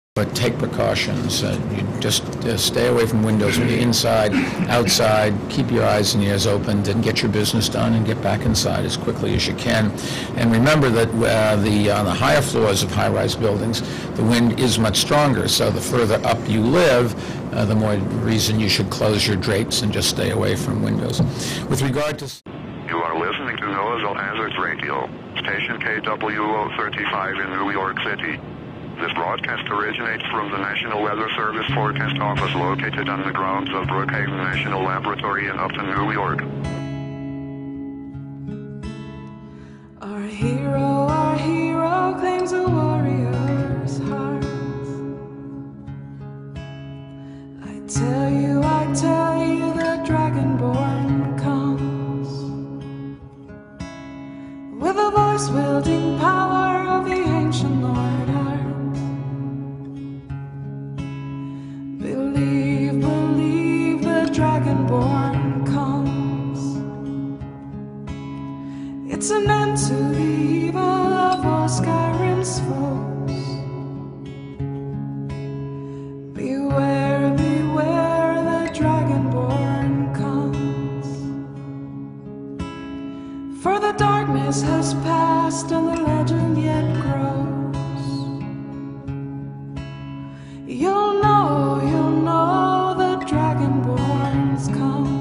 But take precautions. You just stay away from windows when you're inside, outside. Keep your eyes and ears open, and get your business done and get back inside as quickly as you can. And remember that on the higher floors of high-rise buildings, the wind is much stronger. So the further up you live, the more reason you should close your drapes and just stay away from windows. With regard to... You are listening to NOAA's Hazards Radio, station KWO35 in New York City. This broadcast originates from the National Weather Service Forecast Office located on the grounds of Brookhaven National Laboratory in Upton, New York. Our hero claims a warrior's heart. I tell you, the Dragonborn comes with a voice-wielding power of the ancient Lord. Believe the Dragonborn comes. It's an end to the evil of all Skyrim's foes. Beware, the Dragonborn comes. For the darkness has passed and the legend yet grows. You'll know the Dragonborns come.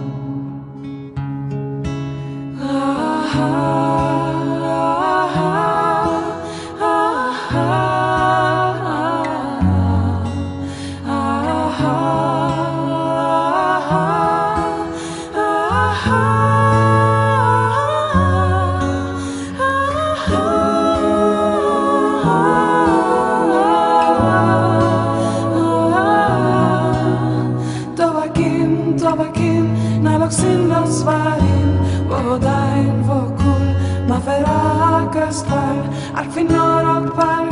Al finor och